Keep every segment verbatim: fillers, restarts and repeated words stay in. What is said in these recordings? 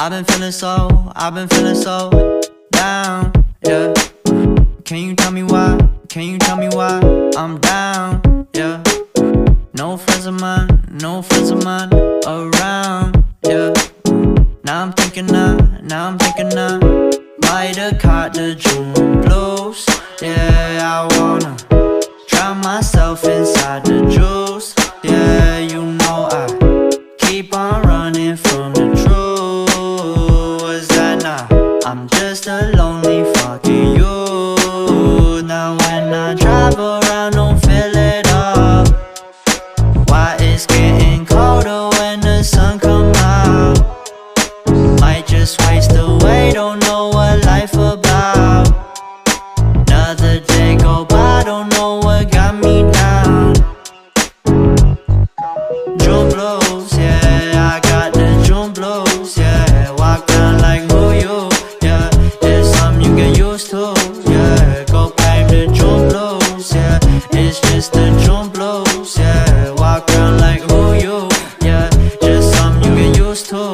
I've been feeling so, I've been feeling so down, yeah. Can you tell me why? Can you tell me why I'm down, yeah? No friends of mine, no friends of mine around, yeah. Now I'm thinking I, now I'm thinking I might have caught the June blues. Yeah, I wanna drown myself inside the juice. Yeah, you know I keep on running from the truth. Was that not? I'm just a lonely fucking you. Now when I drive around, don't fill it up. Why it's getting colder when the sun come out? Might just waste away, don't know what life about. Another day go by, don't know what got me down. June blues, yeah, I got the June blues, yeah. Walk around like who you, yeah. It's something you get used to, yeah. Go claim the June blues, yeah. It's just the June blues, yeah. Walk around like who you, yeah. Just something you get used to.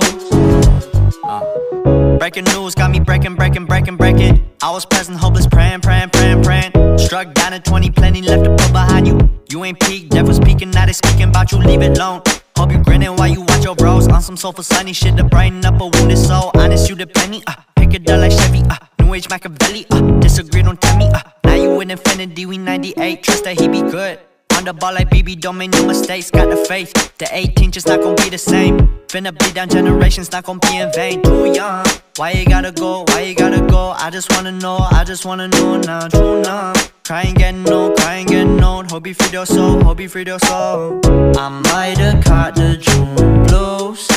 uh. Breaking news got me breaking, breaking, breaking, breaking. I was present, hopeless, praying, praying, praying, praying. Struck down at twenty, plenty left to put behind you. You ain't peaked, devil's speaking, now they speaking about you, leave it alone. Hope you grinning while you watch your bros on some soulful sunny shit to brighten up a wounded soul. Honest, you the penny, uh, pick it up like Chevy, uh, New Age Machiavelli, uh, disagree, don't tell me, uh, now you with infinity, we ninety-eight, trust that he be good. On the ball like B B, don't make no mistakes, got the faith. The eighteen just not gon' be the same. Finna bleed down generations, not gon' be in vain. Too young, why you gotta go, why you gotta go? I just wanna know, I just wanna know now. True now, crying getting old, crying getting old. Hope you free your soul, hope you free your soul. I might have caught the June blues.